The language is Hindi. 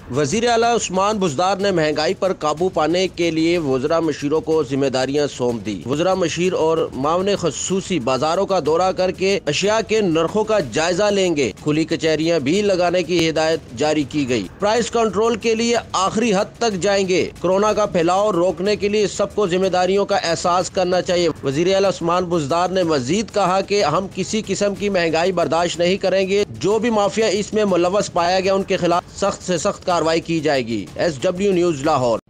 वजीर आला उस्मान बुज़दार ने महंगाई पर काबू पाने के लिए वज़रा मशीरों को जिम्मेदारियां सौंप दी। वज़रा मशीर और मामले खसूसी बाजारों का दौरा करके अशिया के नरखों का जायजा लेंगे। खुली कचहरियां भी लगाने की हिदायत जारी की गई। प्राइस कंट्रोल के लिए आखिरी हद तक जाएंगे। कोरोना का फैलाव रोकने के लिए सबको जिम्मेदारियों का एहसास करना चाहिए। वज़ीर आला उस्मान बुज़दार ने मजीद कहा कि हम किसी किस्म की महंगाई बर्दाश्त नहीं करेंगे। जो भी माफिया इसमें मुलव्वस पाया गया उनके खिलाफ सख्त से सख्त कार्रवाई की जाएगी। SW news Lahore.